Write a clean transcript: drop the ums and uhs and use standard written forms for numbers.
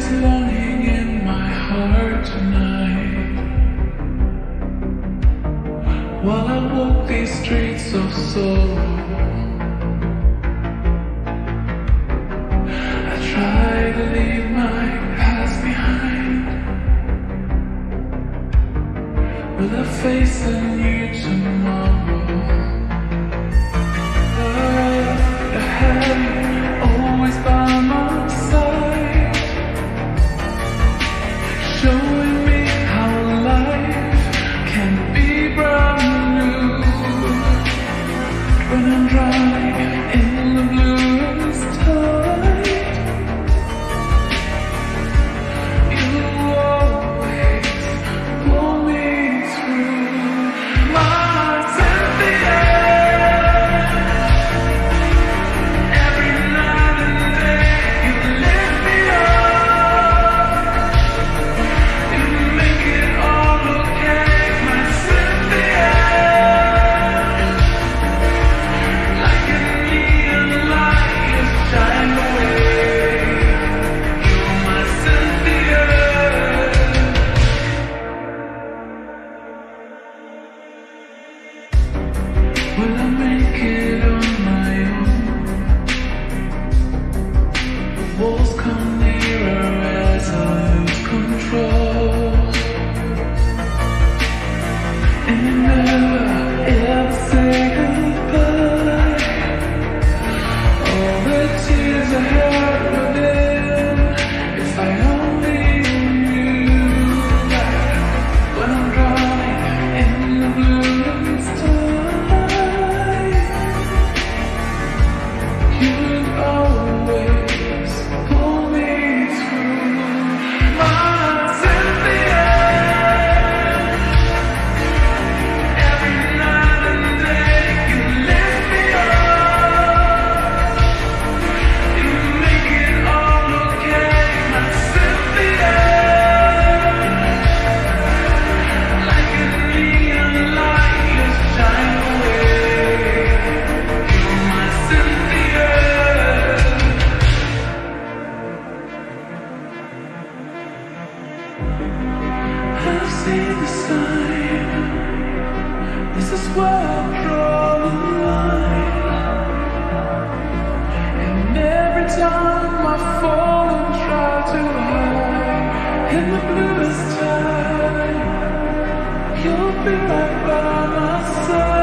is longing in my heart tonight. While I walk these streets of sorrow, I try to leave my past behind, with a face a new tomorrow. Love, I have you always by my side, showing me how life can be brand new. When I'm drowning in the bluest tide, you always pull me through. My heart's in the air. Every night and day you lift me up. You make it all okay. My Cynthia, like a neon light, you shine away. You're my Cynthia. Will I make it on my own? Walls come nearer as I lose control, and you never ever say goodbye. All the tears I had within, if I only knew that when I'm drowning in the bluest tide, you'd always pull me through. My heart's in the air. Every night and day you lift me up. You make it all okay, my Cynthia. Like a neon light, you shine away. You're my Cynthia. I've seen the sign. This is where I draw the line. And every time I fall and try to hide in the bluest tide, you'll be right by my side.